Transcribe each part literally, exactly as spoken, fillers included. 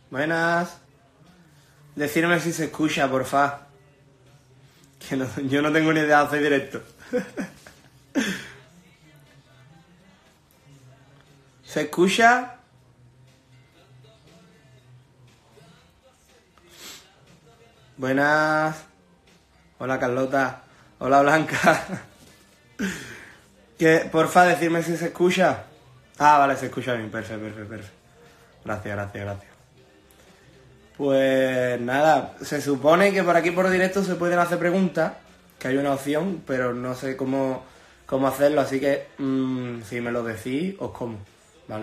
Buenas. Decirme si se escucha, porfa. Que no, yo no tengo ni idea de hacer directo. ¿Se escucha? Buenas. Hola, Carlota. Hola, Blanca. Que, porfa, decirme si se escucha. Ah, vale, se escucha bien. Perfecto, perfecto, perfecto. Gracias, gracias, gracias. Pues nada, se supone que por aquí por directo se pueden hacer preguntas, que hay una opción, pero no sé cómo, cómo hacerlo, así que mmm, si me lo decís, os como, ¿vale?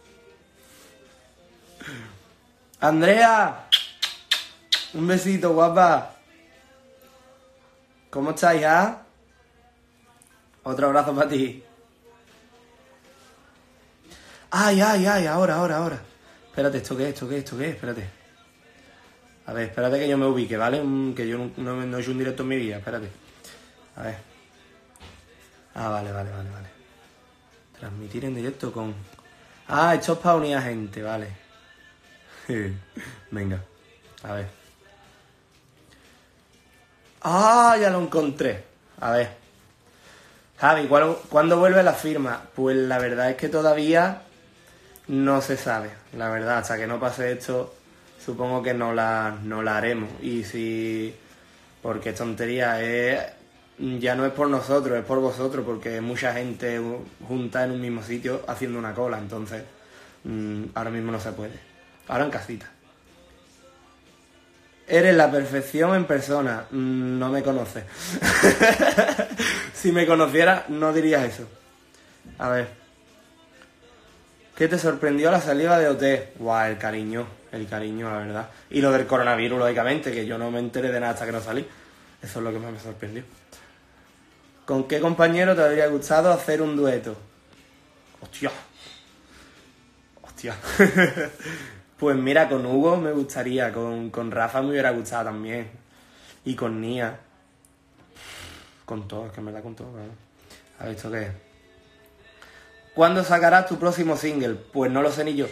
Andrea, un besito, guapa. ¿Cómo estáis, ah? Otro abrazo para ti. Ay, ay, ay, ahora, ahora, ahora. Espérate, ¿esto qué es? ¿Esto qué es? ¿Esto qué es? Espérate. A ver, espérate que yo me ubique, ¿vale? Mm, que yo no, no, no he hecho un directo en mi vida, espérate. A ver. Ah, vale, vale, vale, vale. Transmitir en directo con... Ah, esto es para unir a gente, vale. Venga, a ver. Ah, ya lo encontré. A ver. Javi, ¿cuándo, ¿cuándo vuelve la firma? Pues la verdad es que todavía no se sabe. La verdad, hasta que no pase esto, supongo que no la, no la haremos. Y si... Porque tontería, es, ya no es por nosotros, es por vosotros, porque hay mucha gente junta en un mismo sitio haciendo una cola, entonces mmm, ahora mismo no se puede. Ahora en casita. Eres la perfección en persona, mmm, no me conoces. Si me conocieras, no dirías eso. A ver. ¿Qué te sorprendió la salida de O T? Guau, el cariño, el cariño, la verdad. Y lo del coronavirus, lógicamente, que yo no me enteré de nada hasta que no salí. Eso es lo que más me sorprendió. ¿Con qué compañero te habría gustado hacer un dueto? Hostia. Hostia. Pues mira, con Hugo me gustaría, con, con Rafa me hubiera gustado también. Y con Nia. Con todo, es que en verdad con todo, claro. A ver, ¿esto qué es? ¿Cuándo sacarás tu próximo single? Pues no lo sé ni yo.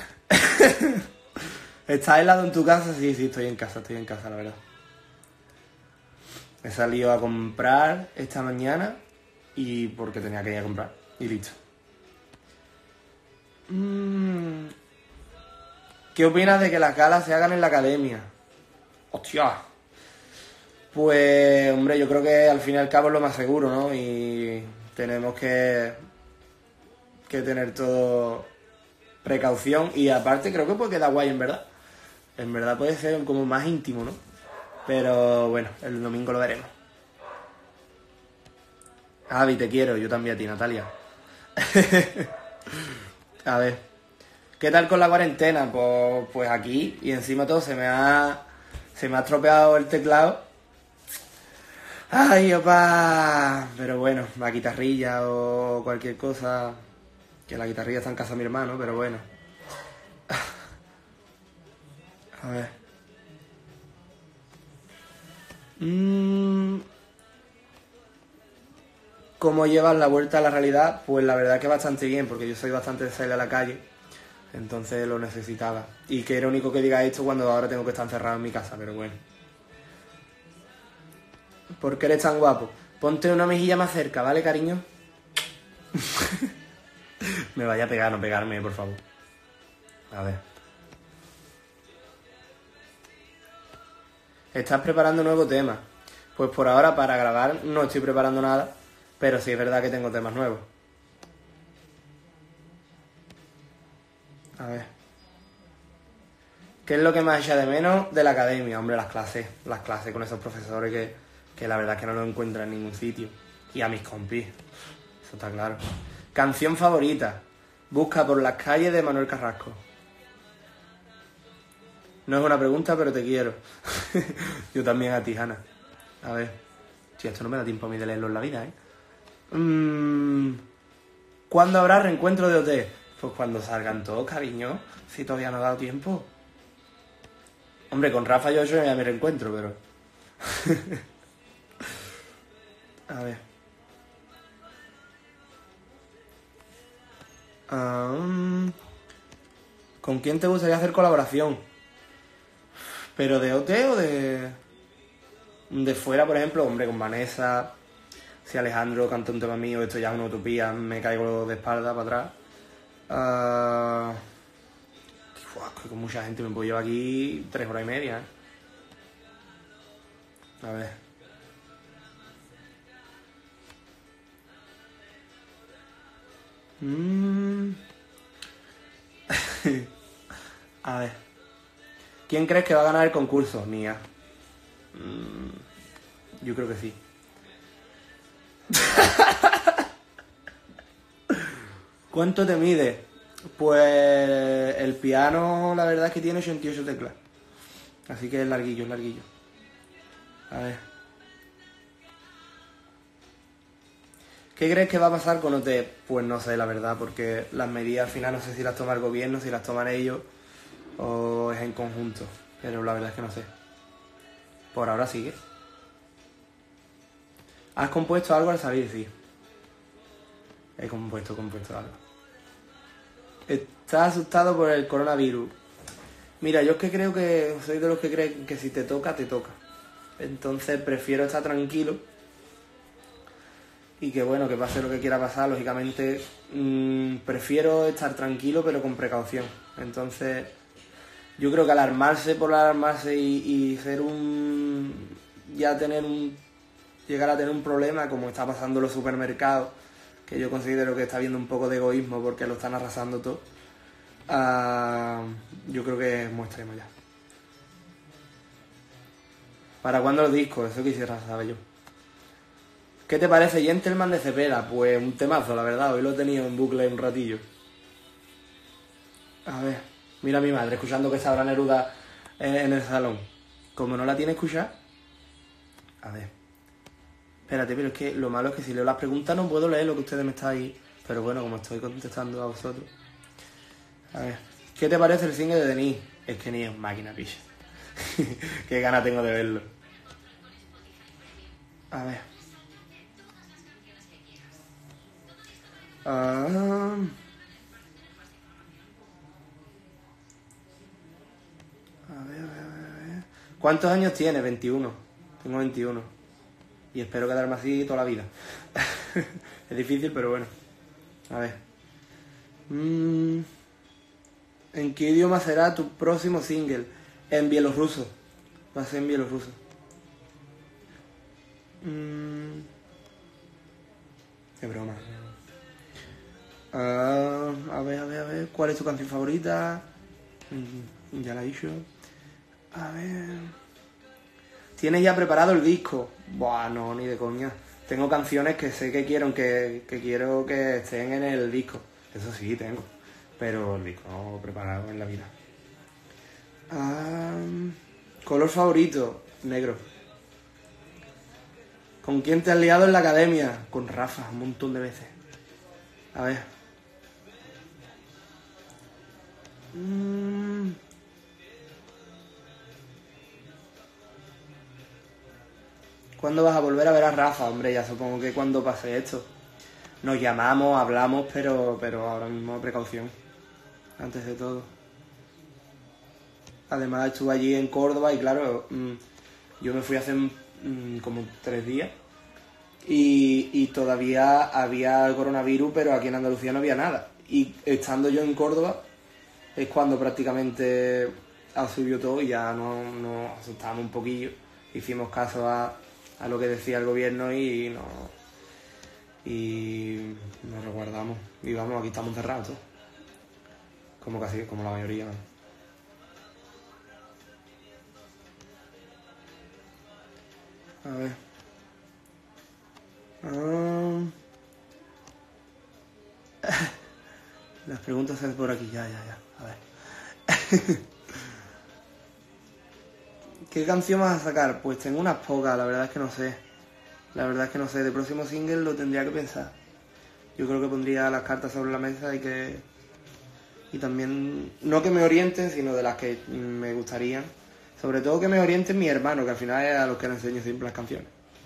¿Estás helado en tu casa? Sí, sí, estoy en casa, estoy en casa, la verdad. He salido a comprar esta mañana y porque tenía que ir a comprar. Y listo. Mm. ¿Qué opinas de que las galas se hagan en la academia? ¡Hostia! Pues, hombre, yo creo que al fin y al cabo es lo más seguro, ¿no? Y tenemos que, que tener todo precaución. Y aparte creo que puede quedar guay, en verdad. En verdad puede ser como más íntimo, ¿no? Pero bueno, el domingo lo veremos. Javi, te quiero, yo también a ti, Natalia. A ver, ¿qué tal con la cuarentena? Pues, pues aquí, y encima todo se me ha se me ha estropeado el teclado. Ay, opa. Pero bueno, la guitarrilla o cualquier cosa. Que la guitarrilla está en casa de mi hermano, pero bueno. A ver. Mmm... ¿Cómo llevas la vuelta a la realidad? Pues la verdad que bastante bien, porque yo soy bastante de salir a la calle, entonces lo necesitaba. Y que era único que diga esto cuando ahora tengo que estar encerrado en mi casa, pero bueno. ¿Por qué eres tan guapo? Ponte una mejilla más cerca, ¿vale, cariño? Me vaya a pegar, no pegarme, por favor. A ver. ¿Estás preparando un nuevo tema? Pues por ahora para grabar no estoy preparando nada. Pero sí es verdad que tengo temas nuevos. A ver. ¿Qué es lo que más echa de menos de la academia? Hombre, las clases. Las clases con esos profesores que, que la verdad es que no lo encuentran en ningún sitio. Y a mis compis. Eso está claro. Canción favorita. Busca por las calles de Manuel Carrasco. No es una pregunta, pero te quiero. Yo también a ti, Hanna. A ver. Si esto no me da tiempo a mí de leerlo en la vida, ¿eh? Mm, ¿Cuándo habrá reencuentro de O T? Pues cuando salgan todos, cariño. Si todavía no ha dado tiempo. Hombre, con Rafa yo ya me reencuentro, pero... A ver. Um, ¿Con quién te gustaría hacer colaboración? ¿Pero de O T o de...? De fuera, por ejemplo, hombre, con Vanessa... Si Alejandro canta un tema mío, esto ya es una utopía, me caigo de espalda para atrás. Uh... Uf, que con mucha gente me puedo llevar aquí tres horas y media, ¿eh? A ver. Mm. A ver. ¿Quién crees que va a ganar el concurso? Nia. Mm. Yo creo que sí. ¿Cuánto te mide? Pues el piano la verdad es que tiene ochenta y ocho teclas. Así que es larguillo, es larguillo. A ver. ¿Qué crees que va a pasar con O T? Pues no sé, la verdad, porque las medidas al final no sé si las toma el gobierno, si las toman ellos o es en conjunto. Pero la verdad es que no sé. Por ahora sigue. ¿Has compuesto algo al salir? Sí. He compuesto, compuesto algo. ¿Estás asustado por el coronavirus? Mira, yo es que creo que soy de los que creen que si te toca, te toca. Entonces prefiero estar tranquilo y que bueno, que pase lo que quiera pasar, lógicamente mmm, prefiero estar tranquilo pero con precaución. Entonces yo creo que alarmarse por alarmarse y, y ser un... ya tener un... llegar a tener un problema como está pasando en los supermercados, que yo considero que está habiendo un poco de egoísmo porque lo están arrasando todo, uh, yo creo que es muy extremo ya. ¿Para cuándo los discos? Eso quisiera saber yo. ¿Qué te parece Gentleman de Cepeda? Pues un temazo, la verdad. Hoy lo he tenido en bucle un ratillo. A ver. Mira a mi madre escuchando que Sabrá Neruda en el salón. Como no la tiene escuchada. A ver. Espérate, pero es que lo malo es que si leo las preguntas no puedo leer lo que ustedes me estáis... Pero bueno, como estoy contestando a vosotros. A ver. ¿Qué te parece el single de Denise? Es que ni es máquina, picha. Qué gana tengo de verlo. A ver. Uh... A ver, a ver, a ver. ¿Cuántos años tienes? veintiuno. Tengo veintiuno. Y espero quedarme así toda la vida. Es difícil, pero bueno. A ver. Mm. ¿En qué idioma será tu próximo single? En bielorruso. Va a ser en bielorruso. Mm. Qué broma. Uh, a ver, a ver, a ver. ¿Cuál es tu canción favorita? Mm, ya la he dicho. A ver. ¿Tienes ya preparado el disco? Buah, no, ni de coña. Tengo canciones que sé que quiero que, que quiero que estén en el disco. Eso sí, tengo. Pero el disco no preparado en la vida. Um, ¿Color favorito? Negro. ¿Con quién te has liado en la academia? Con Rafa, un montón de veces. A ver. Mm. ¿Cuándo vas a volver a ver a Rafa? Hombre, ya supongo que cuando pase esto. Nos llamamos, hablamos, pero, pero ahora mismo precaución. Antes de todo. Además estuve allí en Córdoba y claro, mmm, yo me fui hace mmm, como tres días y, y todavía había coronavirus, pero aquí en Andalucía no había nada. Y estando yo en Córdoba es cuando prácticamente ha subido todo y ya nos, nos asustamos un poquillo. Hicimos caso a, a lo que decía el gobierno y nos, y nos resguardamos. Y vamos, aquí estamos encerrados todos. Como casi, como la mayoría, ¿no? A ver. Um... Las preguntas salen por aquí, ya, ya, ya. A ver. ¿Qué canción vas a sacar? Pues tengo unas pocas, la verdad es que no sé. La verdad es que no sé. De próximo single lo tendría que pensar. Yo creo que pondría las cartas sobre la mesa y que... Y también, no que me orienten, sino de las que me gustarían. Sobre todo que me orienten mi hermano, que al final es a los que le enseño siempre las canciones.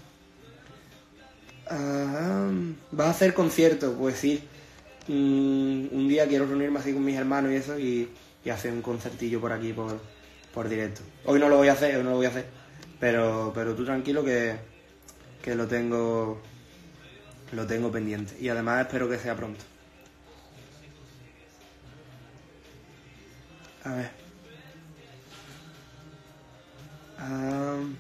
Uh, ¿Vas a hacer conciertos? Pues sí. Mm, un día quiero reunirme así con mis hermanos y eso y, y hacer un concertillo por aquí, por, por directo. Hoy no lo voy a hacer, hoy no lo voy a hacer. Pero, pero tú tranquilo que, que lo tengo, lo tengo pendiente. Y además espero que sea pronto. A ver. Um...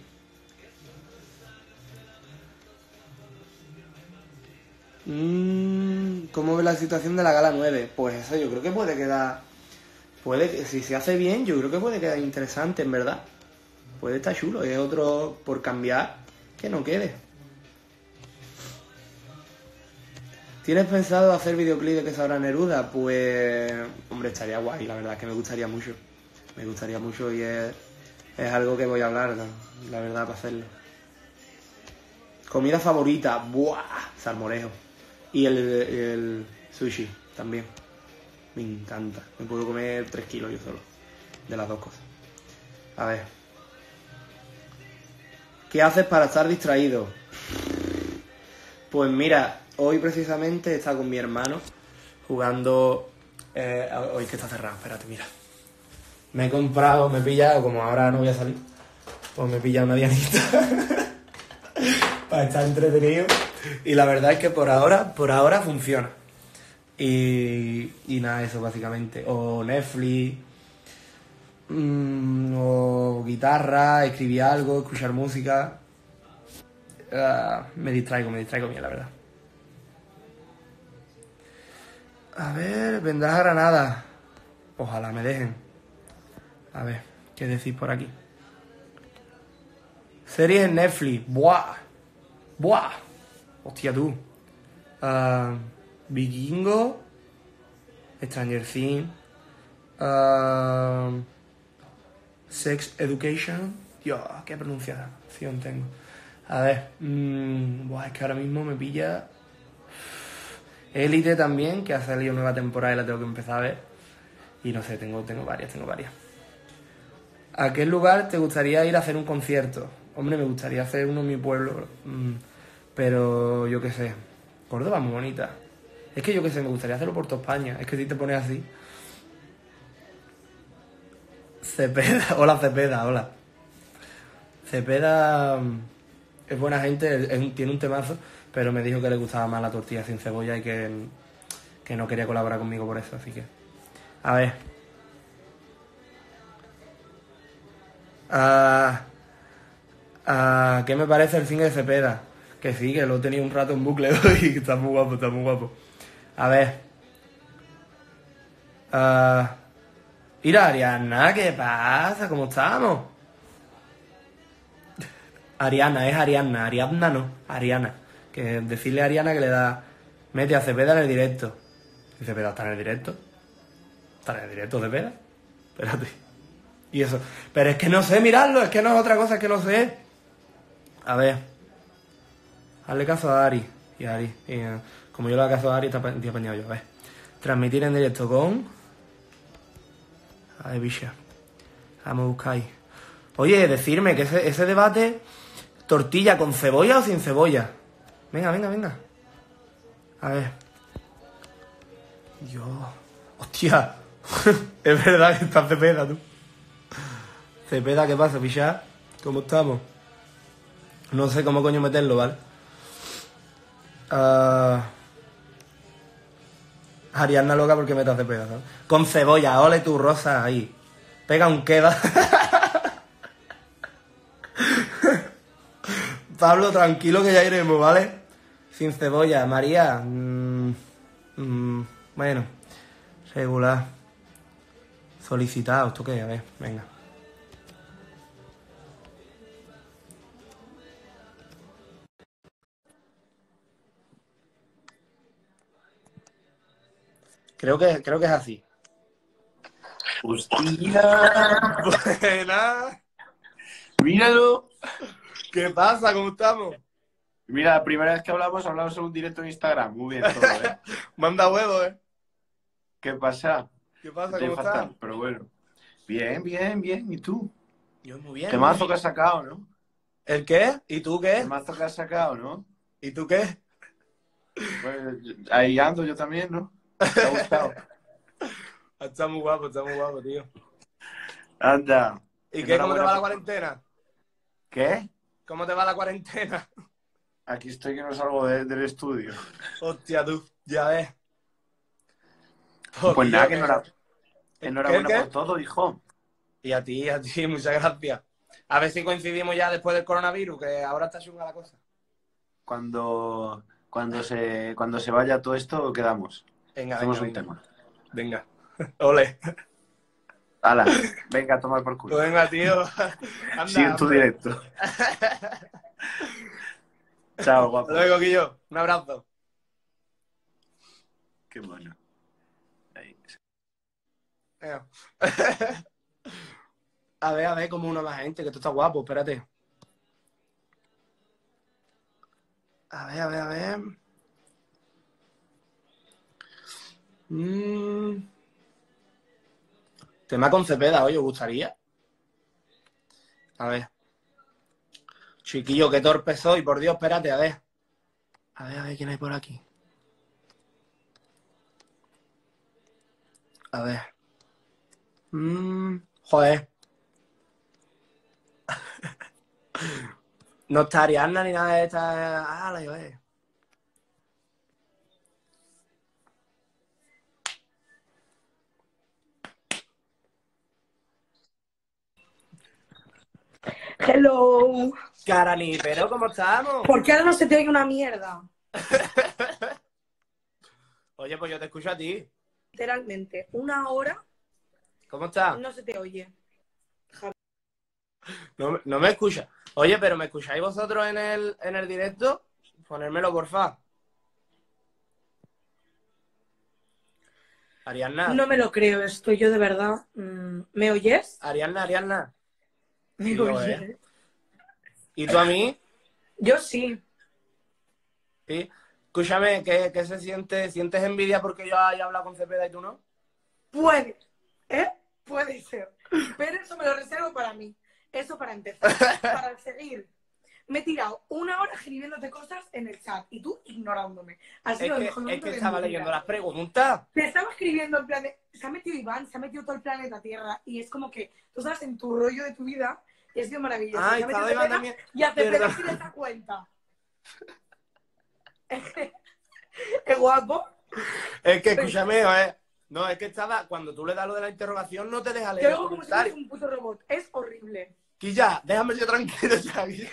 Mm, ¿Cómo ves la situación de la gala nueve? Pues eso yo creo que puede quedar... Puede que, si se hace bien, yo creo que puede quedar interesante, en verdad. Puede estar chulo. Es otro por cambiar que no quede. ¿Tienes pensado hacer videoclip de que sabrá Neruda? Pues... Hombre, estaría guay. La verdad es que me gustaría mucho. Me gustaría mucho y es, es algo que voy a hablar, la, la verdad, para hacerlo. Comida favorita. ¡Buah! Salmorejo. Y el, el sushi también. Me encanta. Me puedo comer tres kilos yo solo. De las dos cosas. A ver. ¿Qué haces para estar distraído? Pues mira, hoy precisamente he estado con mi hermano jugando... Eh, hoy que está cerrado, espérate, mira. Me he comprado, me he pillado, como ahora no voy a salir, pues me he pillado una dianita para estar entretenido. Y la verdad es que por ahora, por ahora funciona. Y, y nada, eso básicamente. O Netflix, mmm, o guitarra, escribir algo, escuchar música. Uh, me distraigo, me distraigo bien, la verdad. A ver, vendrás a Granada. Ojalá me dejen. A ver, ¿qué decís por aquí? Series en Netflix. Buah. Buah. Hostia tú. Uh, Vikingo. Stranger Things. Uh, Sex Education. Dios, qué pronunciación tengo. A ver. Mmm, buah, es que ahora mismo me pilla... Élite también, que ha salido nueva temporada y la tengo que empezar a ver. Y no sé, tengo, tengo varias, tengo varias. ¿A qué lugar te gustaría ir a hacer un concierto? Hombre, me gustaría hacer uno en mi pueblo, mmm, pero yo qué sé. Córdoba es muy bonita. Es que yo qué sé, me gustaría hacerlo por toda España. Es que si te pones así... Cepeda, hola Cepeda, hola. Cepeda es buena gente, es, tiene un temazo, pero me dijo que le gustaba más la tortilla sin cebolla y que, que no quería colaborar conmigo por eso, así que... A ver... Uh, uh, ¿Qué me parece el cine de Cepeda? Que sí, que lo he tenido un rato en bucle hoy y está muy guapo, está muy guapo. A ver. Uh, mira, Ariana, ¿qué pasa? ¿Cómo estamos? Ariana, es Ariana, Ariadna no, Ariana. Que decirle a Ariana que le da... Mete a Cepeda en el directo. ¿Y Cepeda está en el directo? ¿Está en el directo Cepeda? Espérate. Y eso. Pero es que no sé mirarlo, es que no es otra cosa, es que no sé. A ver. Hazle caso a Ari. Y a Ari. Y, uh, como yo le hago caso a Ari, está apañado yo. A ver. Transmitir en directo con... A ver, bicha. Vamos a buscar ahí. Oye, decirme que ese, ese debate... ¿Tortilla con cebolla o sin cebolla? Venga, venga, venga. A ver. Dios. Hostia. Es verdad que está Cepeda, tú. Cepeda, ¿qué pasa, picha? ¿Cómo estamos? No sé cómo coño meterlo, ¿vale? Uh... Ariadna loca porque mete a Cepeda, ¿sabes? Con cebolla, ole tu rosa ahí. Pega un queda. Pablo, tranquilo que ya iremos, ¿vale? Sin cebolla. María. Mmm, mmm, bueno. Regular. Solicitado. ¿Esto qué? A ver, venga. Creo que, creo que es así. ¡Hostia! Buena. ¡Míralo! ¿Qué pasa? ¿Cómo estamos? Mira, la primera vez que hablamos, hablamos en un directo en Instagram. Muy bien todo, ¿eh? Manda huevo, ¿eh? ¿Qué pasa? ¿Qué pasa? Estoy ¿Cómo estás? fatal, pero bueno. Bien, bien, bien. ¿Y tú? Yo muy bien. Temazo que has sacado, ¿no? ¿El qué? ¿Y tú qué? Temazo que has sacado, ¿no? ¿Y tú qué? Pues ahí ando yo también, ¿no? ¿Te ha gustado? Está muy guapo, está muy guapo, tío. Anda. ¿Y qué? ¿Cómo te va la por- cuarentena? ¿Qué? ¿Cómo te va la cuarentena? Aquí estoy que no salgo de- del estudio. Hostia, tú, ya ves. Pues Poquillo nada, que que... enhora- ¿Qué, enhorabuena por qué? todo, hijo. Y a ti, a ti, muchas gracias. A ver si coincidimos ya después del coronavirus, que ahora está chunga la cosa. Cuando, cuando, se, cuando se vaya todo esto, quedamos. Venga, Hacemos venga, un venga. tema. Venga. Ole. Hala, venga a tomar por Pues culo. venga, tío. Sigue Anda, en tu hombre. directo. Chao, guapo. Hasta luego, Guillo. Un abrazo. Qué bueno. Ahí. Venga. A ver, a ver, como una más gente, que esto está guapo, espérate. A ver, a ver, a ver. Mm. Tema con Cepeda, oye, ¿os gustaría? A ver. Chiquillo, qué torpe soy, por Dios, espérate, a ver. A ver, a ver, ¿quién hay por aquí? A ver. Mm, joder. No está Ariadna ni nada de esta. Ah, la iba a ver. Hello. Carani, pero ¿cómo estamos? ¿Por qué ahora no se te oye una mierda? Oye, pues yo te escucho a ti. Literalmente, una hora ¿Cómo estás? no se te oye. No, me- no me escucha. Oye, pero ¿me escucháis vosotros en el, en el directo? Ponérmelo, porfa. Ariadna. No me lo creo esto, yo de verdad. mm, ¿Me oyes? Ariadna, Ariadna. ¿Me Sí, yo, oyes? ¿eh? ¿Y tú a mí? Yo sí. Sí. Escúchame, ¿qué, qué se siente? ¿Sientes envidia porque yo haya hablado con Cepeda y tú no? Puede. ¿Eh? Puede ser. Pero eso me lo reservo para mí. Eso para empezar. Para seguir. Me he tirado una hora escribiéndote cosas en el chat y tú ignorándome. Ha Es sido el que, mejor es momento que de estaba mi leyendo vida. las preguntas. Te estaba escribiendo en plan de, se ha metido Iván, se ha metido todo el planeta Tierra y es como que tú estás en tu rollo de tu vida y ha sido maravilloso. Ah, Se ha metido estaba Iván Cepeda también. y a Cepeda Perdón. sí le da cuenta. Es guapo. Es que, escúchame, eh. No, es que estaba, cuando tú le das lo de la interrogación, no te deja Te leer los oigo como si fueras comentarios. un puto robot. Es horrible. Quilla, déjame yo tranquilo ya. Guilla.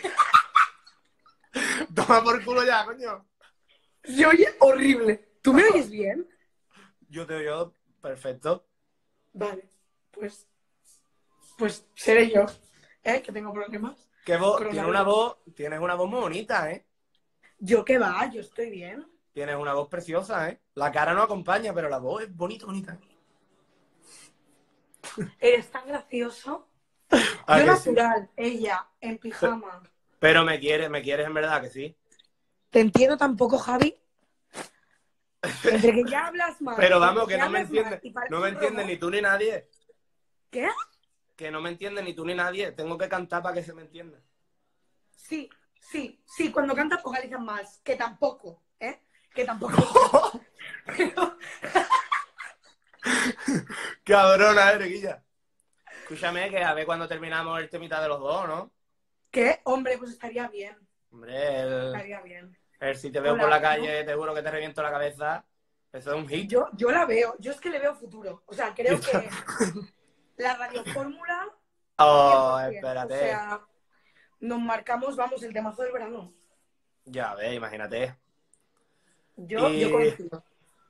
Toma por culo ya, coño. Se oye horrible. ¿Tú me oyes bien? Yo te oigo perfecto. Vale. Pues, pues seré yo. ¿Eh? Que tengo problemas. Que voz, Coronavirus. tiene una voz, tienes una voz muy bonita, ¿eh? Yo qué va, yo estoy bien. Tienes una voz preciosa, ¿eh? La cara no acompaña, pero la voz es bonita, bonita. Eres tan gracioso. ¿A Yo que sí? natural, ella, en pijama. Pero me quieres, me quieres en verdad, que sí. Te entiendo tampoco, Javi. Entre que ya hablas mal. Pero vamos, entre que no me hablas mal entiendes. y pareces No me un entiendes robot. ni tú ni nadie. ¿Qué? Que no me entiendes ni tú ni nadie. Tengo que cantar para que se me entienda. Sí, sí, sí. Cuando cantas focalizas más. Que tampoco, ¿eh? Que tampoco. Pero, Cabrona, eres, Guilla. Escúchame, que a ver cuando terminamos el temita de los dos, ¿no? ¿qué? Hombre, pues estaría bien. Hombre, el, Estaría bien. el si te veo Hola, por la ¿no? calle, te juro que te reviento la cabeza. Eso es un hit. Yo, yo la veo. Yo es que le veo futuro. O sea, creo Yo que la radiofórmula. Oh, cien por cien. espérate. O sea, nos marcamos, vamos, el temazo del verano. Ya ves, imagínate. Yo, Y- yo confío.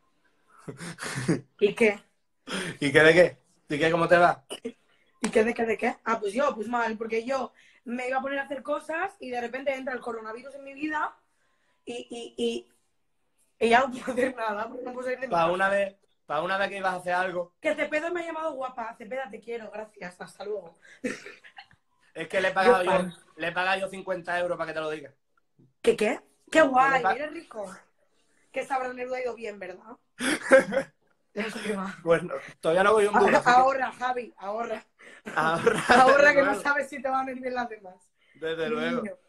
¿Y qué? ¿Y qué de qué? ¿Y qué cómo te va? ¿Y qué de qué de qué? Ah, pues yo, pues mal, porque yo me iba a poner a hacer cosas y de repente entra el coronavirus en mi vida y, y, y, y ya no puedo hacer nada, porque no puedo salir de mi Para casa. una vez, para una vez que ibas a hacer algo, Que Cepeda me ha llamado guapa. Cepeda, te quiero, gracias, hasta luego. es que le he pagado Yo yo, fan. le he pagado yo cincuenta euros para que te lo diga. ¿Qué qué? Qué guay, pa- eres rico. Que esta Neruda ha ido bien, ¿verdad? Eso que va. Pues no, todavía no voy un duro. Ahora, así que- ahorra, Javi, ahorra. Ahorra, Ahorra desde que no luego, sabes si te van a venir bien las demás. Desde Mi luego. niño.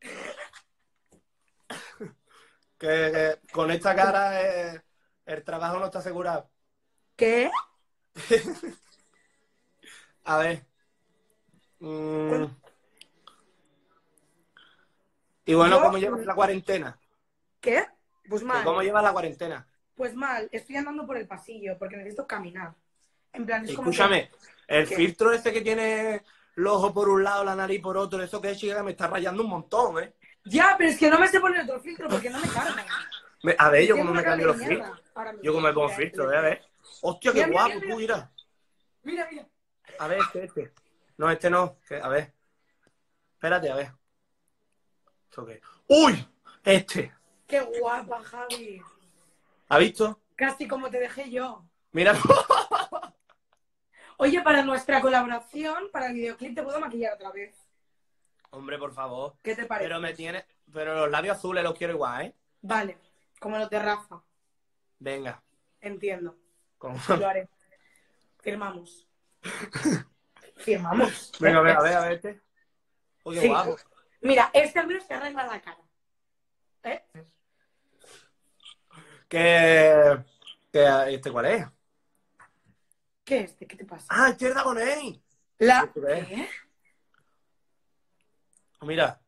Que, que con esta cara eh, el trabajo no está asegurado. ¿Qué? A ver, Mm. Y bueno, Yo- ¿cómo llevas la cuarentena? ¿Qué? Pues ¿Que mal. ¿Cómo llevas la cuarentena? Pues mal. Estoy andando por el pasillo porque necesito caminar. En plan, es como que- Escúchame, el ¿Qué? filtro ese que tiene el ojo por un lado, la nariz por otro, eso que es, chica, me está rayando un montón, ¿eh? Ya, pero es que no me sé poner otro filtro porque no me carga. Me- a ver, yo Tengo como una me cara cambio de los mierda filtros. ahora mismo. Yo como me pongo Mira, filtros, mira, ¿eh? A ver. Hostia, qué Mira, mira, guapo, mira, tú irás. Mira, mira. A ver, este, este. No, este no. que- A ver. Espérate, a ver. ¿Esto qué? ¡Uy! Este. Qué guapa, Javi. ¿Has visto? Casi como te dejé yo. Mira. Oye, para nuestra colaboración, para el videoclip, te puedo maquillar otra vez. Hombre, por favor. ¿Qué te parece? Pero me tiene... Pero los labios azules los quiero igual, ¿eh? Vale, como los de Rafa. Venga. Entiendo. Con- Lo haré. Firmamos. Firmamos. Venga, a ver, a ver, a ver este. Uy, qué Sí. guapo. Mira, este al menos te arregla la cara. ¿Eh? Que... que... ¿Este cuál es? ¿Qué es este? ¿Qué te pasa? ¡Ah, este es Dragonei! La... ¿Esto qué es? ¿Qué? Mira.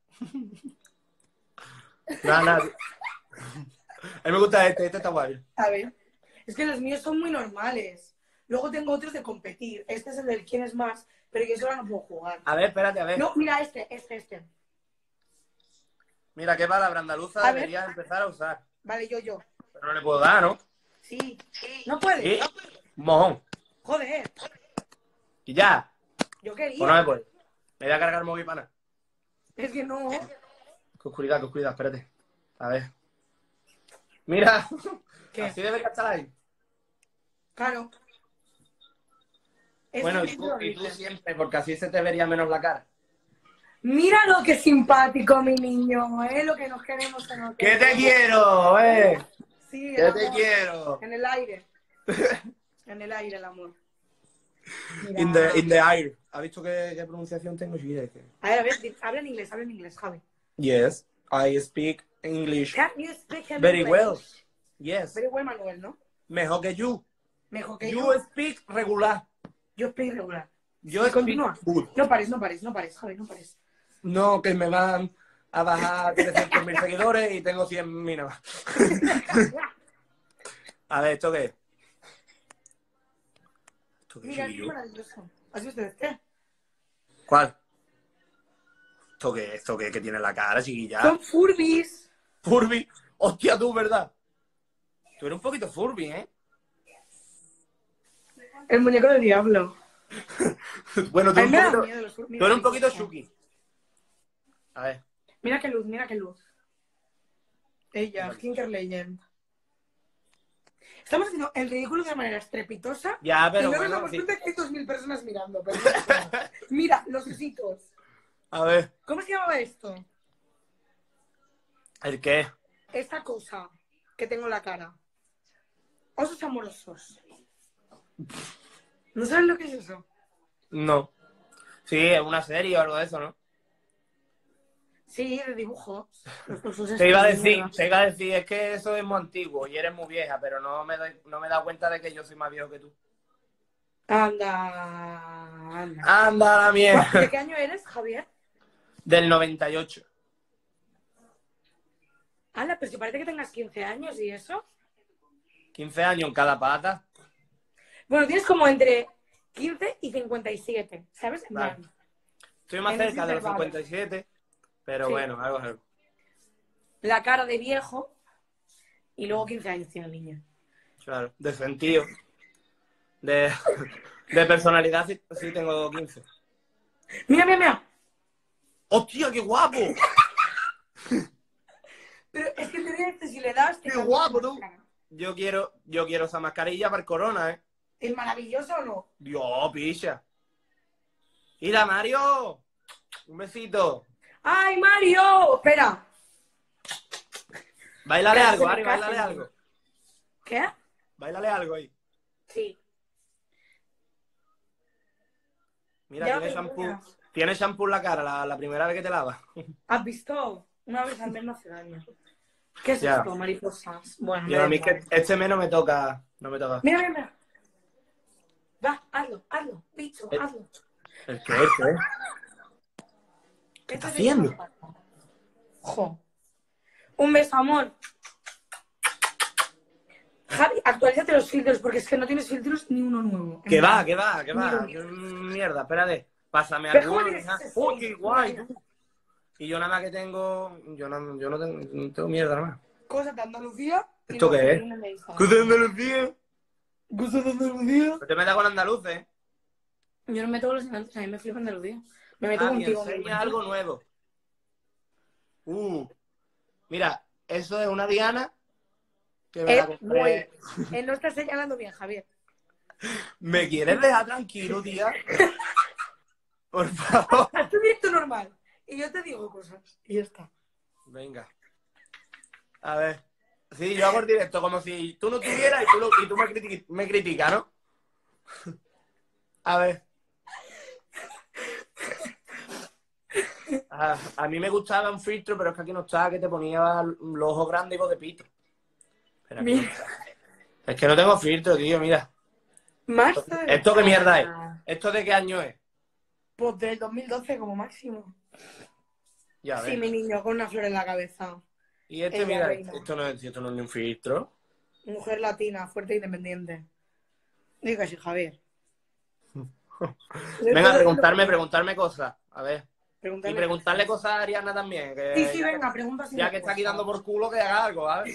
Nada, nada. A mí me gusta este, este está guay. A ver. Es que los míos son muy normales. Luego tengo otros de competir. Este es el del quién es más, pero yo solo no puedo jugar. A ver, espérate, a ver. No, mira este, este, este. Mira, qué palabra andaluza A ver. debería empezar a usar. Vale, yo, yo. Pero no le puedo dar, ¿no? Sí. No puedes. Sí. Un mojón. Joder. Y ya. Yo Pues no quería. me puede. Me voy a cargar el móvil para nada. Es que no. Qué oscuridad, qué oscuridad, espérate. A ver. Mira. ¿Qué? Así debería estar ahí. Claro. Es Bueno, un y tú, vídeo y tú horrible. siempre, porque así se te vería menos la cara. Mira lo que simpático, mi niño, ¿eh? Lo que nos queremos en el ¡Que te quiero, eh! Sí, ¡Que el te amor. quiero! En el aire. En el aire, el amor. Mira. In the, in the air. ¿Has visto qué, qué pronunciación tengo? Sí, es que- A ver, a ver, di- habla en inglés, habla en inglés, Javi. Yes, I speak English Can you speak in very English? well. Yes. Very well, Manuel, ¿no? Mejor que you. Mejor que You yo. speak regular. Yo speak regular. Yo Sí, speak continúa. good. No pares, no pares, no pares, Javi, no pares. No, que me van a bajar trescientos mil seguidores y tengo cien mil nada más. A ver, ¿esto qué es? ¿Esto qué es, Mira, es chiquillo? maravilloso. ¿Has visto este? ¿Cuál? ¿Esto qué es? ¿Esto qué es que tiene la cara, chiquilla? Son Furbies. Furby. Hostia, tú, ¿verdad? Tú eres un poquito Furby, ¿eh? El muñeco del diablo. Bueno, tú A eres mí un me da poquito, miedo los Furbies. tú eres un poquito Shuki. A ver. Mira qué luz, mira qué luz. Ella, Skinker Legend. Estamos haciendo el ridículo de una manera estrepitosa. Ya, y pero luego nos bueno, damos sí. cuenta que hay dos mil personas mirando. Pero no pasa. Mira, los ositos. A ver. ¿Cómo se llamaba esto? ¿El qué? Esta cosa que tengo en la cara. Osos amorosos. ¿No sabes lo que es eso? No. Sí, es una serie o algo de eso, ¿no? Sí, de dibujos. Los osos Te iba a estos de decir, mierda. te iba a decir, es que eso es muy antiguo y eres muy vieja, pero no me, doy- no me he dado cuenta de que yo soy más viejo que tú. Anda, anda. ¡Anda la ¿De mierda! qué año eres, Javier? Del noventa y ocho. Anda, pero si parece que tengas quince años y eso. quince años en cada pata. Bueno, tienes como entre quince y cincuenta y siete, ¿sabes? En Vale. plan, Estoy más En ese cerca de los intervalo. cincuenta y siete, pero Sí. bueno, algo es algo. la cara de viejo y luego quince años tiene el niño. Claro, de sentido. De, de personalidad sí, sí tengo quince. Mira, mira, mira. ¡Hostia, qué guapo! Pero es que te este, si le das... te ¡Qué cambia guapo, la tú! cara. Yo quiero, yo quiero esa mascarilla para el corona, ¿eh? ¿Es maravilloso o no? Dios, picha. Mira, Mario. Un besito. ¡Ay, Mario! Espera. Báilale Que algo, se me Ari, cae. báilale algo. ¿Qué? Báilale algo ahí. Sí. Mira, Ya tiene te shampoo. voy a- Tiene shampoo en la cara la, la primera vez que te lavas. ¿Has visto? Una vez al mes no hace daño. ¿Qué es Ya. esto, mariposas? Bueno, me Yo, da a mí es igual. que este mes no me toca. No me toca. Mira, mira, mira. Va, hazlo, hazlo, bicho, Eh. hazlo. ¿El qué? ¿El qué? ¿Qué está Este sería haciendo? más fácil. Jo. Un beso, amor. Javi, actualízate los filtros, porque es que no tienes filtros ni uno nuevo. Que va, que va, que Ni va. uno. Que mierda, espérate. Pásame Pero alguno. ¿cómo tienes hija. ese ¡Oh, seis? qué guay! Mira, Tú! Y yo nada más que tengo... Yo no, yo no tengo, no tengo mierda nada más. cosas de Andalucía. y ¿Esto luego qué te es? vienen de Instagram. ¿Qué de Andalucía? ¿Cosas de Andalucía? No te metas con andaluces. Yo no me meto con los andaluces, a mí me flipa Andalucía. Me meto Ah, y contigo. me enseña meto. algo nuevo. Uh, mira, eso es una Diana que me la Eh, compré. muy. Eh, no estás señalando bien, Javier. ¿Me quieres dejar tranquilo, tía? Por favor. Haz tu directo normal. Y yo te digo cosas. Y ya está. Venga. A ver. Sí, yo hago el directo como si tú no estuvieras y tú, lo- y tú me, criti- me criticas, ¿no? A ver. A, a mí me gustaba un filtro, pero es que aquí no está, que te ponía los ojos grandes y voz de pito. Espera, aquí no Mira. está. Es que no tengo filtro, tío, mira. Marzo. ¿Esto qué mierda es? ¿Esto de qué año es? Pues del dos mil doce como máximo. Ya Sí, ves. mi niño, con una flor en la cabeza. Y este, Ella mira, reina. esto no, es, esto no es ni un filtro. Mujer latina, fuerte e independiente. Diga sí, Javier. Venga, preguntarme, preguntarme cosas. A ver. Y Pregúntale. preguntarle cosas a Ariana también. Que Sí, sí, ya, venga, pregunta si ya me que está aquí gusta. dando por culo, que haga algo, ¿vale?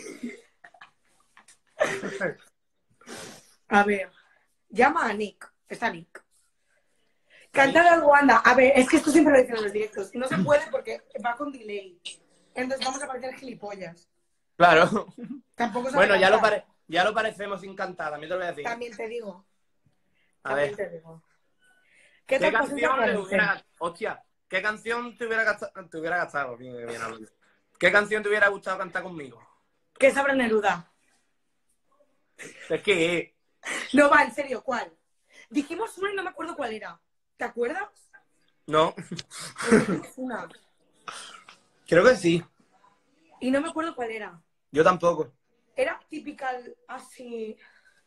A ver, llama a Nick. Está Nick. Cantar algo, anda. A ver, es que esto siempre lo dicen en los directos. Y no se puede porque va con delay. Entonces vamos a parecer gilipollas. Claro. Tampoco sabe Bueno, ya lo, cantar. pare- ya lo parecemos sin cantar, también te lo voy a decir. También te digo. A También ver. te digo. ¿Qué ¿Qué tal pasó canción le San hubiera... Hostia, ¿qué canción te hubiera gastado? Te hubiera gastado, bien, bien, bien. ¿Qué canción te hubiera gustado cantar conmigo? ¿Qué sabrá Neruda? Es que... No, va, en serio, ¿cuál? Dijimos una y no me acuerdo cuál era. ¿Te acuerdas? No. Pues dijimos una. Creo que sí. Y no me acuerdo cuál era. Yo tampoco. Era typical así.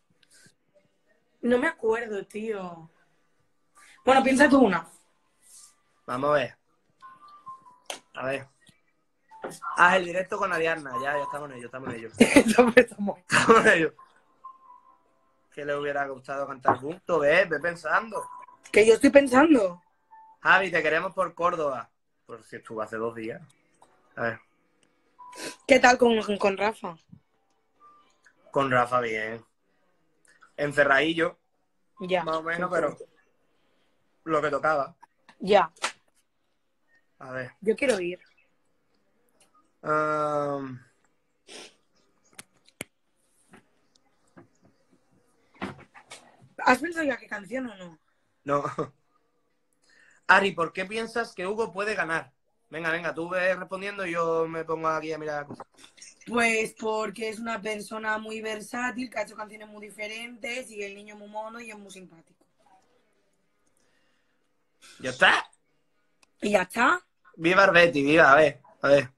No me acuerdo, tío. Bueno, piensa tú una. Vamos a ver. A ver. Ah, el directo con Ariadna. Ya, ya estamos en ello, estamos en ello. Estamos- estamos- Estamos en ello. ¿Qué le hubiera gustado cantar juntos? Ve, ve pensando. Que yo estoy pensando. Javi, te queremos por Córdoba. Por si estuvo hace dos días. A ver. ¿Qué tal con, con Rafa? Con Rafa, bien. Encerradillo, Ya. más o menos, pero lo que tocaba. Ya. A ver. Yo quiero ir. Um, ¿Has pensado ya qué canción o no? no. Ari, ¿por qué piensas que Hugo puede ganar? Venga, venga, tú ves respondiendo y yo me pongo aquí a mirar cosas. Pues porque es una persona muy versátil, que ha hecho canciones muy diferentes y el niño muy mono y es muy simpático. ¿Ya está? Y ya está. Viva Arbeti, viva, a ver, a ver.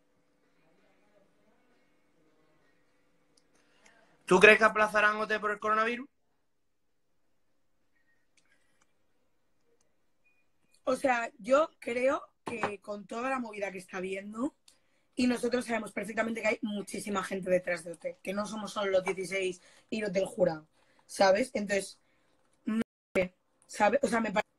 ¿Tú crees que aplazarán O T por el coronavirus? O sea, yo creo que con toda la movida que está habiendo, y nosotros sabemos perfectamente que hay muchísima gente detrás de O T, que no somos solo los dieciséis y los del jurado, ¿sabes? Entonces, no sé, ¿sabes? O sea, me parece...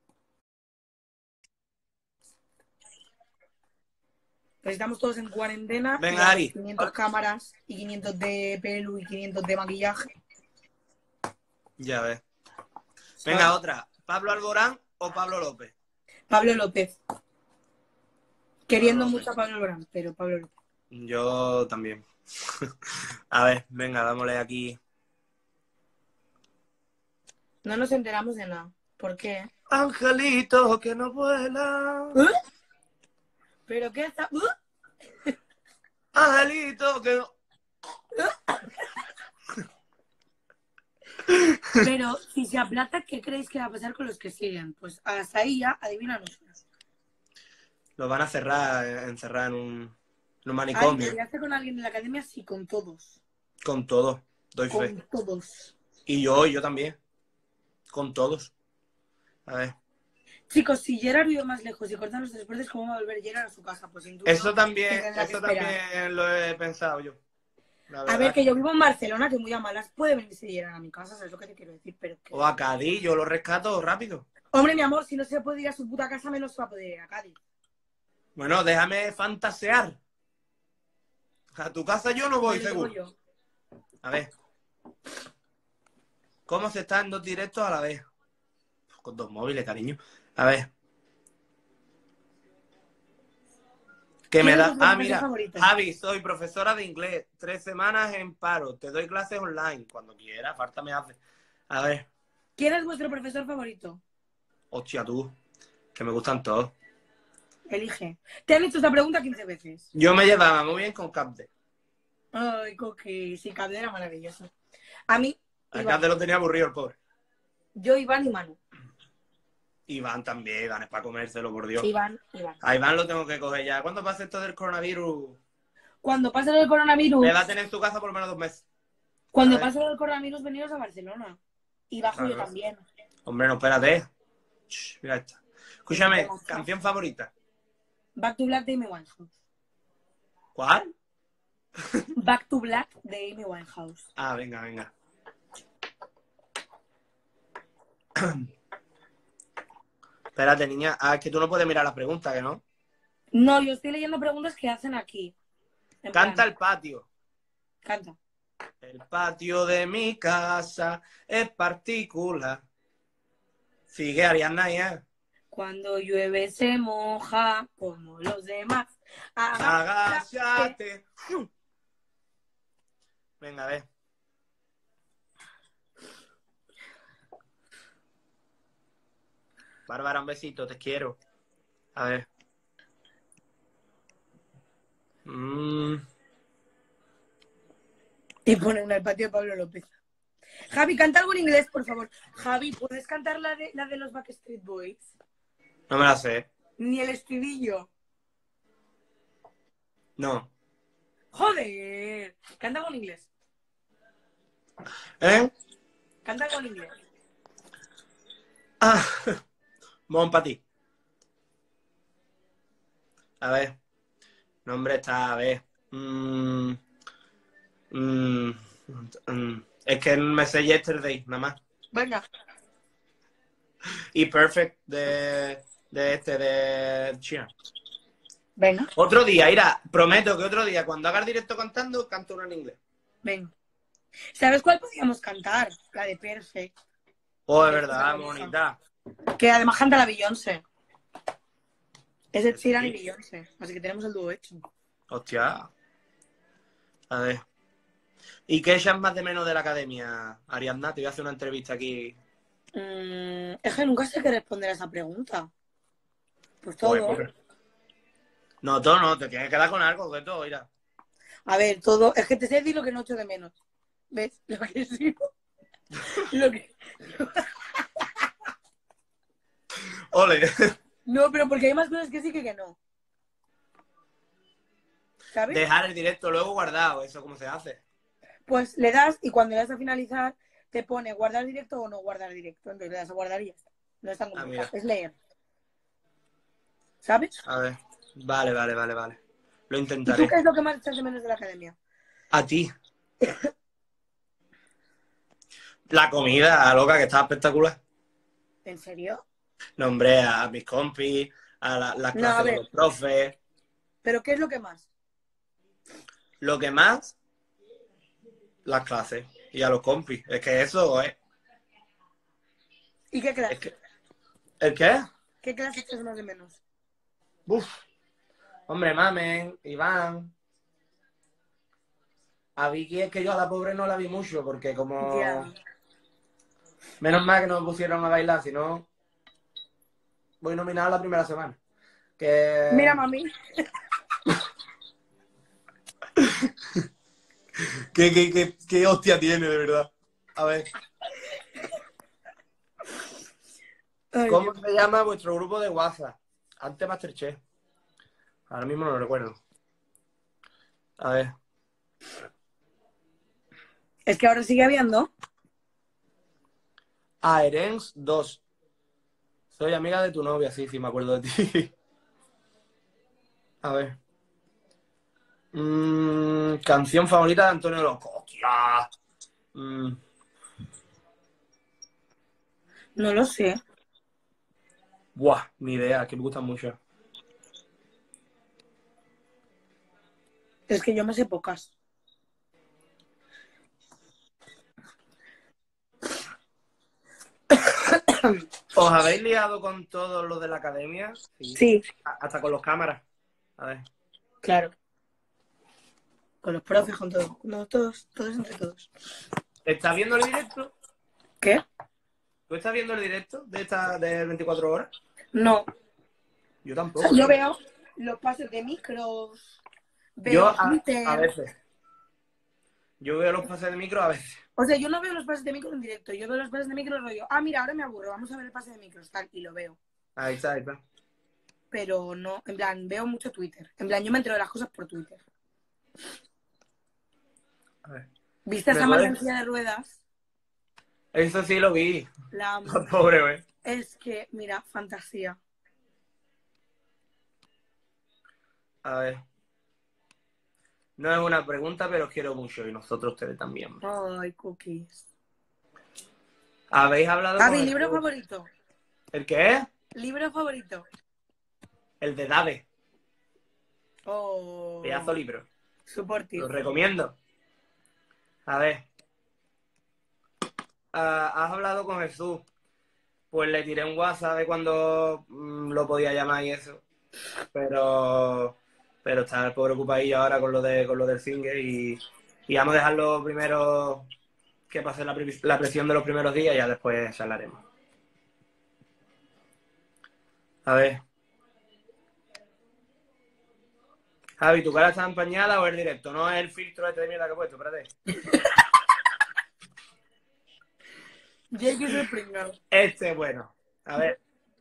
Estamos todos en cuarentena, Venga, y hay Ari. quinientas cámaras y quinientos de pelu y quinientos de maquillaje. Ya ves. Venga, otra. ¿Pablo Alborán o Pablo López? Pablo López. Queriendo Pablo mucho a Pablo López, pero Pablo López. Yo también. A ver, venga, dámosle aquí. No nos enteramos de nada. ¿Por qué? Angelito que no vuela. ¿Eh? ¿Pero qué está...? ¿Uh? Angelito que no... Pero si se aplaza, ¿qué creéis que va a pasar con los que siguen? Pues hasta ahí ya, adivinanos. Lo van a cerrar, eh, encerrar en un, en un Ay, manicomio. ¿podría hacer con alguien en la academia? Sí, con todos. Con todo, doy fe. Con todos. Y yo, y yo también. Con todos. A ver. Chicos, si Gerard vive más lejos y cortan los transportes, ¿cómo va a volver Gerard a su casa? Pues sin duda. Eso también, que tendrá que eso esperar. también lo he pensado yo. La A verdad ver, que que- yo vivo en Barcelona, que muy a malas puede venirse Gerard a mi casa, ¿sabes lo que te quiero decir? Pero que... O a Cádiz, yo lo rescato rápido. Hombre, mi amor, si no se puede ir a su puta casa, menos se va a poder ir a Cádiz. Bueno, déjame fantasear. A tu casa yo no voy, Te lo digo seguro. yo. A ver. ¿Cómo se está en dos directos a la vez? Con dos móviles, cariño. A ver. Que me ¿Quién es da. tu Ah, profesor mira. favorito? Javi, soy profesora de inglés. Tres semanas en paro. Te doy clases online. Cuando quieras, falta me hace. A ver. ¿Quién es vuestro profesor favorito? Hostia, tú. Que me gustan todos. Elige. Te han hecho esta pregunta quince veces. Yo me llevaba muy bien con Capde. Ay, Coqui, sí, Cabde era maravilloso. A mí, El Iván. Capde lo tenía aburrido, el pobre. Yo, Iván y Manu. Iván también. Iván es para comérselo, por Dios. Iván, Iván. A Iván lo tengo que coger ya. ¿Cuándo pase esto del coronavirus? Cuando pase lo del coronavirus, Me va a tener en su casa por lo menos dos meses. cuando A ver. pase lo del coronavirus, veniros a Barcelona. Y bajo yo Claro. también. Hombre, no, espérate. Shh, mira esta. Escúchame, Venga, canción favorita. Back to Black de Amy Winehouse. ¿Cuál? Back to Black de Amy Winehouse. Ah, venga, venga. Espérate, niña. Ah, es que tú no puedes mirar las preguntas, ¿que no? No, yo estoy leyendo preguntas que hacen aquí. En Canta plan, el patio. Canta. El patio de mi casa es particular. Sigue Ariana ya. Cuando llueve se moja como los demás. Agáchate. Agáchate. Venga, a ver. Bárbara, un besito, te quiero. A ver. Mm. Y pone en el patio de Pablo López. Javi, canta algo en inglés, por favor. Javi, ¿puedes cantar la de, la de los Backstreet Boys? No me la sé. Ni el estribillo. No. Joder. Canta algo en inglés. ¿Eh? Canta algo en inglés. Ah. Bon para ti. A ver. Nombre está, a ver. Mm. Mm. Mm. Es que me sé Yesterday, nada más. Venga. Y Perfect de, de este, de China. Venga. Otro día, Ira, prometo que otro día, cuando haga el directo cantando, canto una en ingled. Venga. ¿Sabes cuál podíamos cantar? La de Perfect. Oh, es Es verdad, maravillosa. bonita. Que además canta la Beyoncé. Es de Sheeran Sí. y Beyoncé. Así que tenemos el dúo hecho. Hostia. A ver. ¿Y qué echas más de menos de la academia, Ariadna? Te voy a hacer una entrevista aquí. Mm, es que nunca sé qué responder a esa pregunta. Pues todo. Joder, pobre. No, todo no, te tienes que quedar con algo, que todo, Ira. A ver, todo. Es que te sé decir lo que no echo de menos. ¿Ves? Lo que sí. Lo que... Ole. No, pero porque hay más cosas que sí que que no. ¿Sabes? Dejar el directo luego guardado, eso cómo se hace. Pues le das y cuando le das a finalizar te pone guardar directo o no guardar directo. Entonces le das a guardar y ya está. No es tan Ah, complicado. mira. Es leer. ¿Sabes? A ver. Vale, vale, vale, vale. Lo ¿Y tú intentaré. qué es lo que más echas de menos de la academia? A ti. La comida, loca, que está espectacular. ¿En serio? Nombré a mis compis, a la- las No, clases a ver. con los profes. ¿Pero qué es lo que más? Lo que más, las clases. Y a los compis. Es que eso es. ¿Y qué clase? es que, ¿El qué? ¿Qué clase echas más de menos? Uf. Hombre, Mamen, Iván. A Vicky es que yo a la pobre no la vi mucho, porque como... Ya. Menos mal que nos pusieron a bailar, si no... Voy nominado la primera semana. Que... Mira, mami. ¿Qué, qué, qué, qué hostia tiene, de verdad? A ver. Ay, ¿Cómo Dios. se llama vuestro grupo de WhatsApp? Antes Masterchef. Ahora mismo no lo recuerdo. A ver. Es que ahora sigue habiendo. Aerens dos. Soy amiga de tu novia, sí, sí, me acuerdo de ti. A ver. Mm, canción favorita de Antonio Loco. ¡Hostia! Mm, No lo sé. buah, ni idea, que me gustan mucho. Es que yo me sé pocas. ¿Os habéis liado con todo lo de la academia? Sí. Sí, A- Hasta con los cámaras. A ver. claro. Con los profes, con todos. No, todos, todos entre todos. ¿Estás viendo el directo? ¿Qué? ¿Tú estás viendo el directo de esta de veinticuatro horas? No. Yo O tampoco. sea, yo tío. veo los pases de micros, Yo veo a, Twitter. a veces. Yo veo los pases de micro a veces. O sea, yo no veo los pases de micros en directo. Yo veo los pases de micros rollo. Ah, mira, ahora me aburro. Vamos a ver el pase de micros, tal. Y lo veo. Ahí está, ahí está. Pero no, en plan, veo mucho Twitter. En plan, yo me entero de las cosas por Twitter. A ver. ¿Viste a ¿Me esa puedes? María en silla de ruedas? Eso sí lo vi. La amo. Pobre, güey. Es que, mira, fantasía. A ver. No es una pregunta, pero os quiero mucho y nosotros ustedes también. Ay, cookies. ¿Habéis hablado Javi, con el... libro favorito. ¿El qué es? Libro favorito. El de Dave. Oh. Pedazo libro. Supportive. Lo recomiendo. A ver. Ah, ¿has hablado con Jesús? Pues le tiré un WhatsApp de cuando mm, lo podía llamar y eso. Pero pero está el pobre ocupadillo ahora con lo de con lo del single y, y vamos a dejarlo primero que pase la, pre- la presión de los primeros días y ya después charlaremos. A ver. Javi, ¿tu cara está empañada o es directo? No es el filtro este de mierda que he puesto, espérate. Ya hay que ser pringado. Este, bueno. A ver.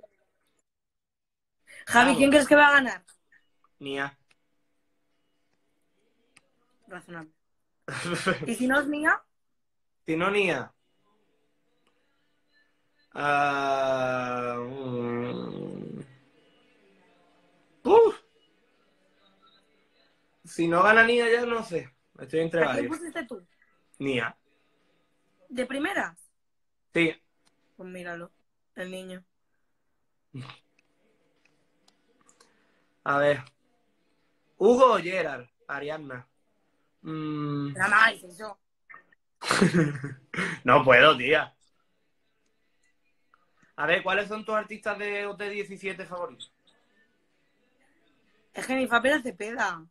Javi, Vamos. ¿quién crees que va a ganar? Mía. Razonable. ¿Y si no es mía? Sinonía. Ah, mm. Uf. Si no gana Nia ya no sé. Estoy entre ¿A quién varios. pusiste tú? Nia. ¿De primera? Sí. Pues míralo, el niño. A ver. Hugo o Gerard. Ariadna. Mm. Nada más, eso. No puedo, tía. A ver, ¿cuáles son tus artistas de O T diecisiete favoritos? Es que mi papel hace peda.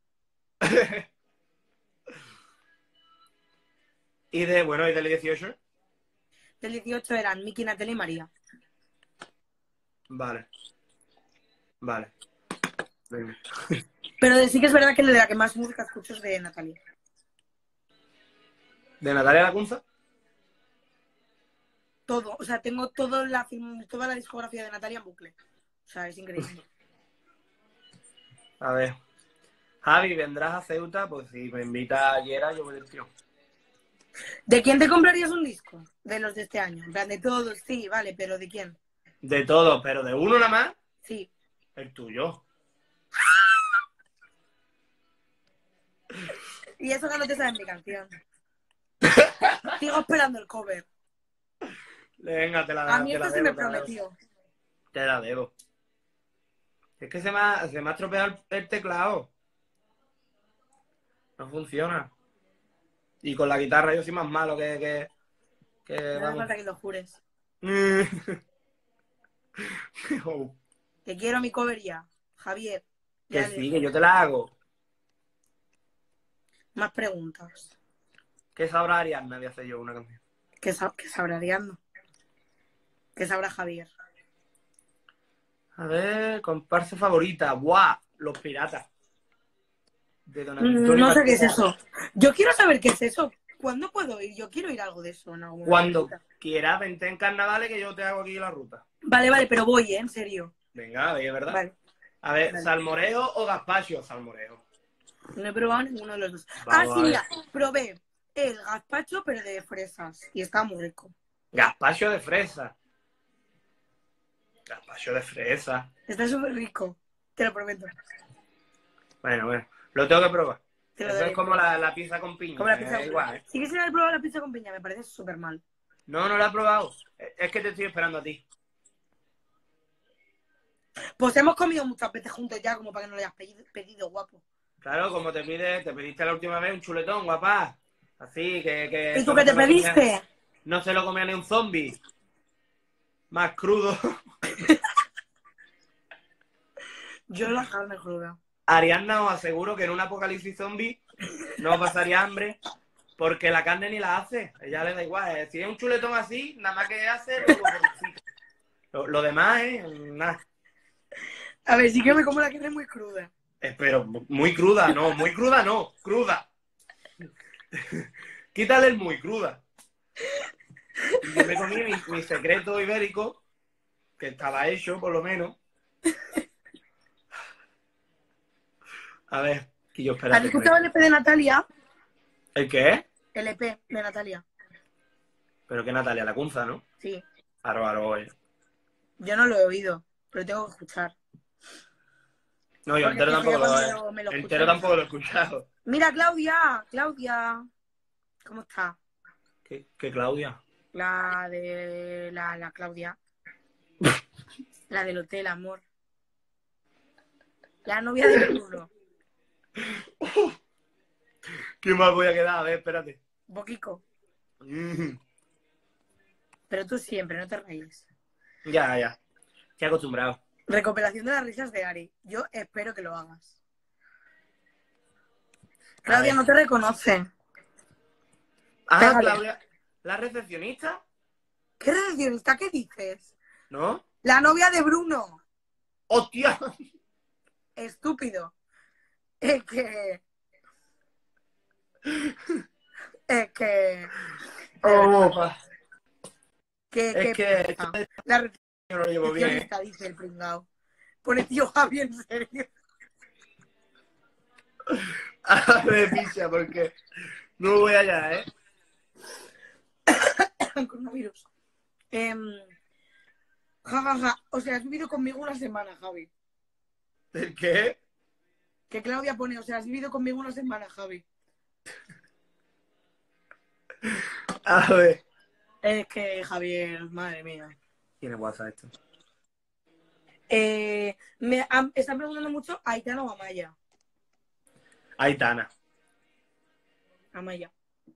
Y de, bueno, ¿y del dieciocho? Del dieciocho eran Miki, Natalia y María. Vale. Vale. Venga. Pero de- sí que es verdad que de la que más música escucho es de Natalia. ¿De Natalia Lacunza? Todo, o sea, tengo todo la, film- toda la discografía de Natalia en bucle. O sea, es increíble. A ver. Javi, ¿vendrás a Ceuta? Pues si me invita a Yera, yo voy del tío. ¿De quién te comprarías un disco? De los de este año. En plan, de todos, sí, vale, pero ¿de quién? De todo, pero de uno nada más, Sí. el tuyo. Y eso que no te sabes mi canción. Sigo esperando el cover. Venga, te la, A mí te la esto se debo, me te la debo. prometió. Te la debo. Es que se me ha, se me ha estropeado el, el teclado. No funciona. Y con la guitarra yo soy más malo que... que, que No hace vamos. falta que lo jures. Oh, Que quiero mi cover ya. Javier. que Ya sí, le- que yo te la hago. Más preguntas. ¿Qué sabrá Ariadna de hacer yo una canción? ¿Qué, sab- qué sabrá Ariadna? ¿Qué sabrá Javier? A ver, comparsa favorita. ¡Buah! Los piratas. De Don Mm, Antonio No sé qué es Martín. eso. Yo quiero saber qué es eso. ¿Cuándo puedo ir? Yo quiero ir a algo de eso. En algún Cuando momento. quieras, vente en carnavales que yo te hago aquí la ruta. Vale, vale, pero voy, ¿eh? En serio. Venga, ¿de verdad? Vale. A ver, Vale. ¿salmorejo o gazpacho? Salmorejo. No he probado ninguno de los dos. Vamos ah, a sí, ver. mira. Probé el gazpacho, pero de fresas. Y estaba muy rico. Gazpacho de fresa. Gazpacho de fresa. Está súper rico, te lo prometo. Bueno, bueno. Lo tengo que probar. Te lo Eso daré. es como la, la pizza con piña. Como la pizza es con igual. piña. Sí que se me ha probado la pizza con piña, me parece súper mal. No, no la he probado. Es que te estoy esperando a ti. Pues hemos comido muchas veces juntos ya, como para que no lo hayas pedido, pedido, guapo. Claro, como te pides, te pediste la última vez un chuletón, guapá. Así, que... que ¿Y tú eso qué no te se lo comía- pediste? no se lo comía ni un zombie. Más crudo. Yo la carne cruda. Ariadna, os aseguro que en un apocalipsis zombie no pasaría hambre porque la carne ni la hace. Ella le da igual. eh. Si es un chuletón así, nada más que hace lo, lo, lo demás es nada. A ver, sí que me como la carne muy cruda. Eh, Pero muy cruda, no, muy cruda no, cruda. Quítale el muy cruda. Y yo me comí mi, mi secreto ibérico, que estaba hecho por lo menos. A ver, que yo ¿Has espérate. escuchado el E P de Natalia? ¿El qué? El E P de Natalia. Pero que Natalia Lacunza, ¿no? Sí. Aro, aro, eh. Yo no lo he oído, pero tengo que escuchar. No, yo Porque entero es que tampoco yo lo cuando he. lo- me lo Entero escucho, tampoco no. lo he escuchado. Mira, Claudia, Claudia. ¿Cómo está? ¿Qué, qué Claudia? La de la, la Claudia. La del hotel, amor. La novia de Bruno. ¿Qué más voy a quedar? A ver, espérate. Boquico. Mm, Pero tú siempre, no te rayes. Ya, ya. Estoy acostumbrado. Recopilación de las risas de Ari. Yo espero que lo hagas. A Claudia ver. no te reconoce. Ah, Pégale. Claudia. ¿La recepcionista? ¿Qué recepcionista? ¿Qué dices? ¿No? La novia de Bruno. ¡Hostia! Estúpido. Es que... Es que... Oh, pa. que, Es que pasa. La yo lo llevo bien. ¿eh? recepcionista, dice el pringao. Pone tío Javi en serio. A ver, picha, porque no voy allá, ¿eh? Coronavirus. Em, ja, ja, ja. O sea, has vivido conmigo una semana, Javi. ¿El qué? Que Claudia pone, o sea, has vivido conmigo una semana, Javi. A ver. Es que, Javier, madre mía. Tiene WhatsApp esto. Eh, me han- están preguntando mucho a Aitana o a Maya. Aitana. A Maya.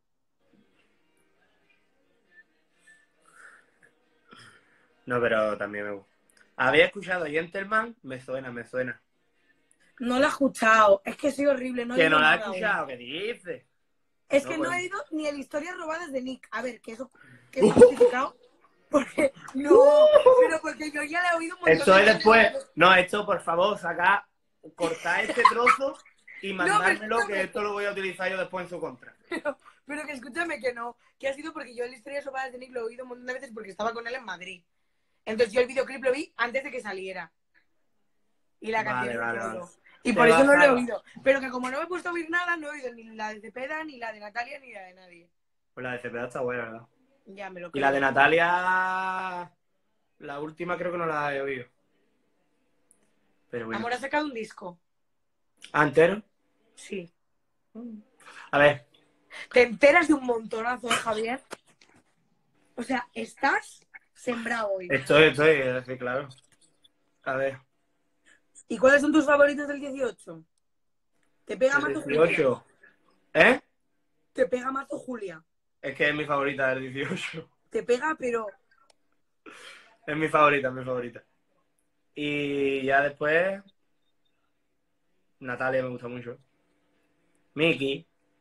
No, pero también me gusta. ¿Había escuchado Gentleman? Me suena, me suena. No la he escuchado. Es que soy horrible. No he Que oído no la he nada aún. escuchado, ¿qué dices? Es No, que no bueno. he ido ni el Historias Robadas de Nick. A ver, que eso que es justificado. Porque no, pero porque yo ya la he oído un montón Esto de es veces. después. No, esto, por favor, saca, cortar este trozo y No, pero mandármelo, escúchame. que esto lo voy a utilizar yo después en su contra. Pero, pero que escúchame que no, que ha sido porque yo el Historias Robadas de Nick lo he oído un montón de veces porque estaba con él en Madrid. Entonces yo el videoclip lo vi antes de que saliera. Y la Vale, canción vale, y todo. vale. Y Te por eso vas no lo he a- oído. Pero que como no me he puesto a oír nada, no he oído ni la de Cepeda, ni la de Natalia, ni la de nadie. Pues la de Cepeda está buena, ¿verdad? Ya me lo Y creo. la de Natalia, la última creo que no la he oído. Pero bueno. Amor ha sacado un disco. ¿Ah, entero? Sí. A ver, Te enteras de un montonazo, ¿eh, Javier? O sea, estás sembrado hoy. estoy, estoy, eh, sí, claro. A ver, ¿Y cuáles son tus favoritos del dieciocho? ¿Te pega el mazo Julia? dieciocho. ¿Eh? Te pega mazo Julia. Es que es mi favorita del dieciocho. Te pega, pero... Es mi favorita, es mi favorita. Y ya después, Natalia me gusta mucho. Miki.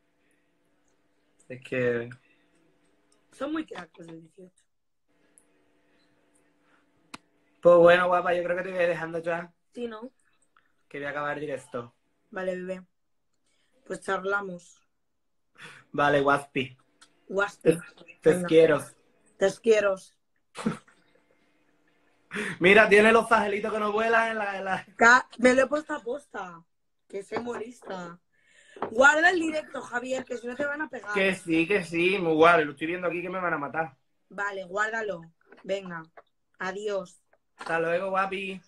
Es que... Son muy cracks los del dieciocho. Pues bueno, guapa, yo creo que te voy dejando ya, Sí, ¿no? que voy a acabar directo. Vale, bebé. Pues charlamos. Vale, Waspi. Guaspi. Te, te Venga. quiero. Te quiero. Mira, tiene los fajelitos que no vuelan en la... En la... Ca- Me lo he puesto a posta. Que soy humorista. Guarda el directo, Javier, que si no te van a pegar. Que sí, que sí, muy guay. Lo estoy viendo aquí que me van a matar. Vale, guárdalo. Venga. Adiós. Hasta luego, guapi.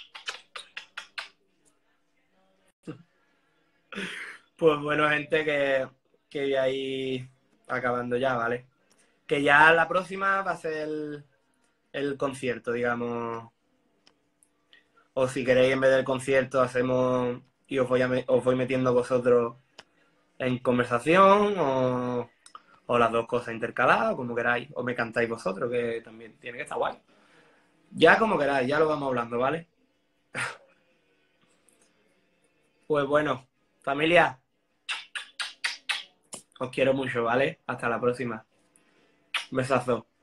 Pues bueno, gente, que, que voy a ir acabando ya, ¿vale? Que ya la próxima va a ser el, el concierto, digamos. O si queréis, en vez del concierto, hacemos y os voy, a me- os voy metiendo vosotros en conversación, o, o las dos cosas intercaladas, como queráis. O me cantáis vosotros, que también tiene que estar guay. Ya como queráis, ya lo vamos hablando, ¿vale? Pues bueno, familia, os quiero mucho, ¿vale? Hasta la próxima. Un besazo.